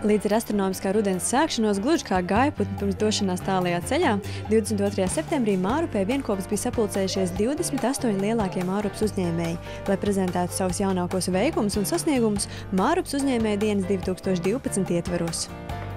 Līdz ar astronomiskā rudens sākšanos, gluži kā gājputni pirms došanās tālajā ceļā, 22. septembrī Mārupē vienkopas bija sapulcējušies 28 lielākie Mārupas uzņēmēji, lai prezentētu savus jaunākos veikumus un sasniegumus Mārupas uzņēmēju dienas 2012 ietvaros.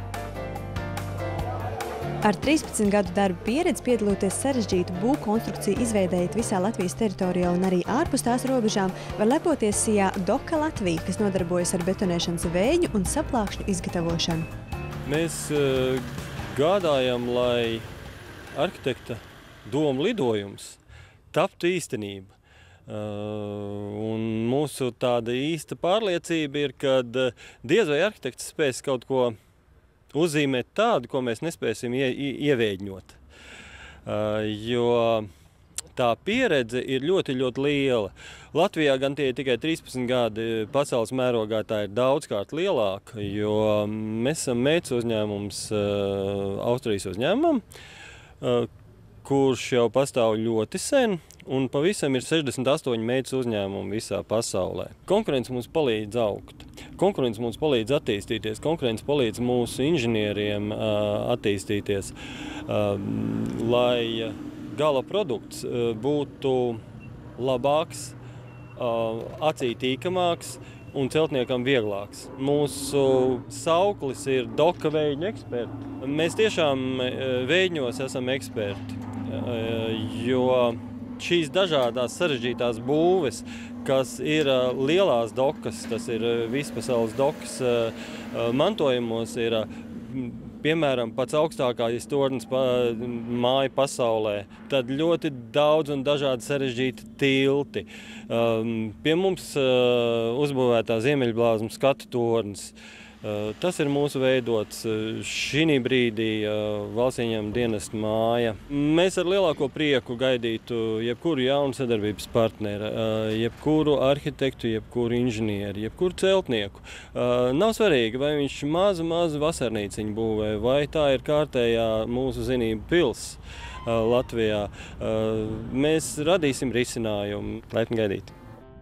Ar 13 gadu darba pieredzi piedaloties sarežģītu būvkonstrukciju izveidējot visā Latvijas teritorijā un arī ārpus tās robežām, var lepoties sijā Doka Latvija, kas nodarbojas ar betonēšanas vēju un saplākšņu izgatavošanu. Mēs gādājam, lai arhitekta doma lidojums taptu īstenība. Un mūsu tāda īsta pārliecība ir, ka diez vai arhitekts spēs kaut ko uzzīmēt tādu, ko mēs nespēsim ievēģņot. Jo tā pieredze ir ļoti, ļoti liela. Latvijā gan tie ir tikai 13 gadi, pasaules mērogā tā ir daudzkārt lielāka, jo mēs esam meitas uzņēmums Austrijas uzņēmumam, kurš jau pastāv ļoti sen, un pavisam ir 68 meitas uzņēmumi visā pasaulē. Konkurence mums palīdz augt. Konkurence mums palīdz attīstīties, konkurence palīdz mūsu inženieriem attīstīties, lai gala produkts būtu labāks, acī tīkamāks un celtniekam vieglāks. Mūsu sauklis ir Doka vēļņu eksperti. Mēs tiešām vēļņos esam eksperti, jo šīs dažādās sarežģītās būves, kas ir lielās dokas, tas ir vispasaules dokas mantojumos, ir piemēram pats augstākais tornis māja pasaulē, tad ļoti daudz un dažādi sarežģīti tilti. Pie mums uzbūvētā Ziemeļblāzma skatu tornis. Tas ir mūsu veidots šī brīdī valsts ieņēmuma dienesta māja. Mēs ar lielāko prieku gaidītu jebkuru jaunu sadarbības partneri, jebkuru arhitektu, jebkuru inženieri, jebkuru celtnieku. Nav svarīgi, vai viņš mazu vasarnīciņu būvē, vai tā ir kārtējā mūsu zinību pils Latvijā. Mēs radīsim risinājumu. Laipni gaidīt!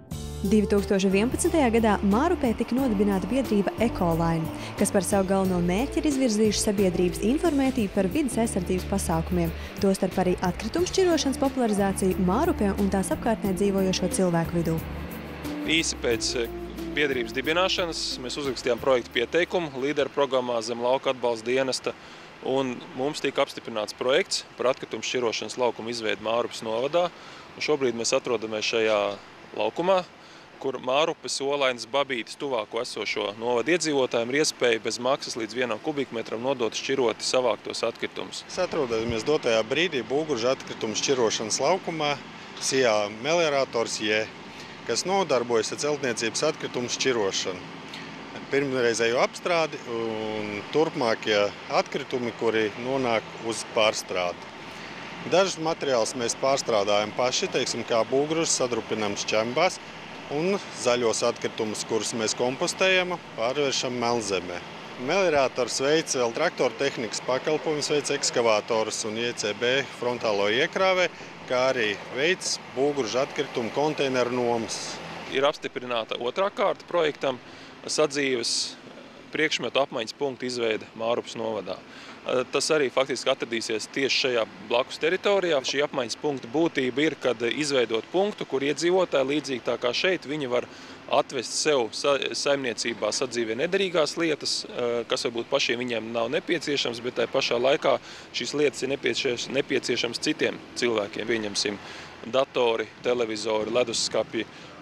2011. gadā Mārupē tika nodibināta biedrība Ekoline, kas par savu galveno mērķi ir izvirzījuši sabiedrības informētību par vides aizsardzības pasākumiem, tostarp arī atkritumu šķirošanas popularizāciju Mārupē un tās apkārtnē dzīvojošo cilvēku vidū. Īsi pēc biedrības dibināšanas mēs uzrakstījām projektu pieteikumu līderu programmā zem lauka atbalsta dienesta, un mums tika apstiprināts projekts par atkritumu šķirošanas laukumu izveidu Mārupas novadā. Un šobrīd mēs atrodamies šajā laukumā, kur Mārupes Olainas Babītes tuvāko esošo novadu iedzīvotājiem ir iespēja bez maksas līdz 1 kubikmetram nodot šķiroti savāktos atkritumus. Mēs atrodamies dotajā brīdī Būgurža atkritumu šķirošanas laukumā, sijā meliorators J, kas nodarbojas ar celtniecības atkritumu šķirošanu. Pirmreizējo apstrādi un turpmākie atkritumi, kuri nonāk uz pārstrādi. Dažus materiālus mēs pārstrādājam paši, teiksim, kā būgružas, sadrupinam šķembās, un zaļos atkritumus, kurus mēs kompostējam, pārvēršam melnzemē. Meliorators veic vēl traktoru tehnikas pakalpojumus, veic ekskavātorus un JCB frontālo iekrāvē, kā arī veic būgružu atkritumu konteineru nomas. Ir apstiprināta otrā kārta projektam sadzīves priekšmetu apmaiņas punktu izveide Mārupas novadā. Tas arī faktiski atradīsies tieši šajā blakus teritorijā. Šī apmaiņas punkta būtība ir, kad izveidot punktu, kur iedzīvotāji līdzīgi tā kā šeit, viņi var atvest sev saimniecībā sadzīvē nederīgās lietas, kas varbūt pašiem viņiem nav nepieciešams, bet tai pašā laikā šīs lietas ir nepieciešams citiem cilvēkiem. Pieņemsim datori, televizori, leduskapji,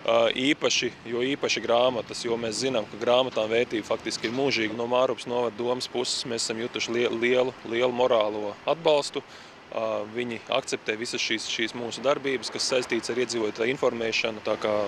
īpaši grāmatas, jo mēs zinām, ka grāmatām vērtība faktiski ir mūžīga. No Mārupas novada domas puses mēs esam jutuši lielu morālo atbalstu. Viņi akceptē visas šīs mūsu darbības, kas saistīts ar iedzīvotāju informēšanu, tā kā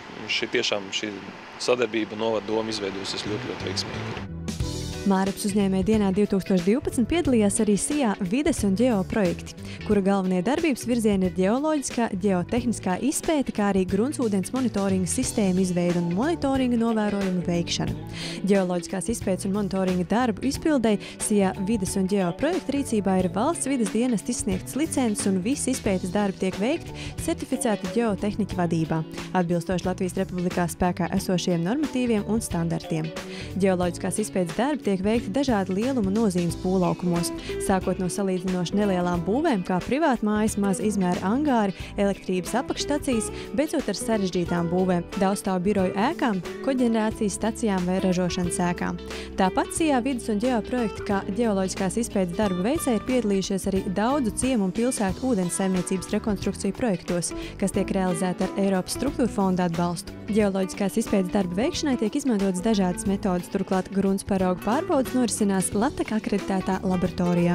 šī sadarbība novada doma izveidojusies ļoti veiksmīgi. Mārupas uzņēmēju dienā 2012 piedalījās arī sijā vides un ģeo projekti. kura galvenie darbības virzieni ir ģeoloģiskā, ģeotehniskā izpēte, kā arī gruntsūdens monitoringa sistēma izveida un monitoringa novērojumu veikšana. Ģeoloģiskās izpētes un monitoringa darbu izpildei SIA vides un ģeoprojekta rīcībā ir valsts vides dienesta izsniegtas licences un visi izpētes darbi tiek veikti certificēta ģeotehnika vadībā, atbilstoši Latvijas Republikā spēkā esošiem normatīviem un standartiem. Ģeoloģiskās izpētes darbi tiek veikti dažādu lielumu nozīmes būvlaukumos, sākot no salīdzinoši nelielām būvēm, kā privātmājas, maz izmēra angāri, elektrības apakšstacijas, beidzot ar sarežģītām būvēm, daudzstāvu biroju ēkām, koģenerācijas stacijām vai ražošanas ēkām. Tāpat SIA vides un ģeoprojekta kā ģeoloģiskās izpētes darbu veicēji ir piedalījušies arī daudzu ciemu un pilsētu ūdens saimniecības rekonstrukciju projektos, kas tiek realizēti ar Eiropas struktūra fonda atbalstu. Ģeoloģiskās izpētes darbu veikšanai tiek izmantotas dažādas metodas, turklāt grunts paraugu pārbaudes norisinās LATEK akreditētā laboratorijā.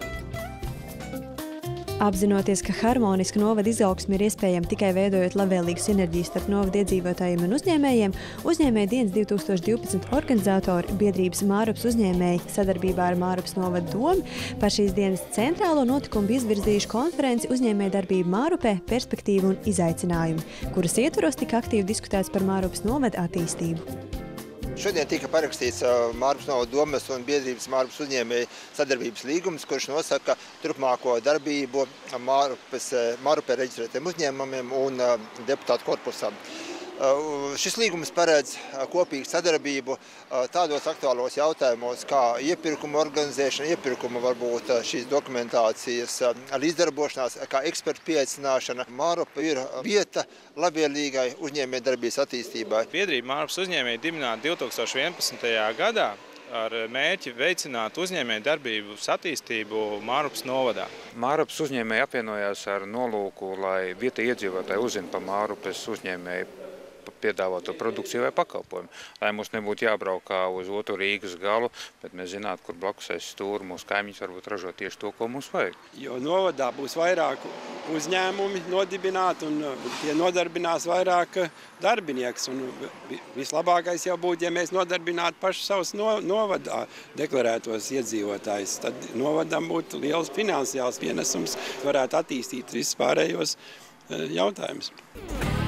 Apzinoties, ka harmoniska novada izaugsme ir iespējama tikai veidojot labvēlīgu sinerģiju starp novada iedzīvotājiem un uzņēmējiem, uzņēmēju dienas 2012 organizatori biedrības Mārups uzņēmēji sadarbībā ar Mārups novada domu par šīs dienas centrālo notikumu bija izvirzījuši konferenci uzņēmējdarbību Mārupē, perspektīvu un izaicinājumu, kuras ietvaros tika aktīvi diskutēts par Mārups novada attīstību. Šodien tika parakstīts Mārups novada domes un biedrības Mārups uzņēmēju sadarbības līgums, kurš nosaka turpmāko darbību Mārupē reģistrētiem uzņēmumiem un deputātu korpusam. Šis līgums paredz kopīgu sadarbību tādos aktuālos jautājumos, kā iepirkuma organizēšana, iepirkuma varbūt šīs dokumentācijas līdzdarbošanās, kā ekspertu pieaicināšana. Mārupa ir vieta labvēlīgai uzņēmējdarbības attīstībai. Biedrība Mārups uzņēmēji dibināta 2011. gadā ar mērķi veicināt uzņēmējdarbības attīstību Mārups novadā. Mārups uzņēmēji apvienojās ar nolūku, lai vietējie iedzīvotāji uzzina par Mārupes uzņēmēju piedāvāto produkciju vai pakalpojumu, lai mums nebūtu jābrauk uz otru Rīgas galu, bet mēs zinātu, kur blakus aiz stūra mūsu kaimiņš varbūt ražo tieši to, ko mums vajag. Jo novadā būs vairāk uzņēmumi nodibināti un tie nodarbinās vairāk darbinieks. Un vislabākais jau būtu, ja mēs nodarbinātu paši savus novadā deklarētos iedzīvotājus. Tad novadam būtu liels finansiāls pienesums, varētu attīstīt visus pārējos jautājumus.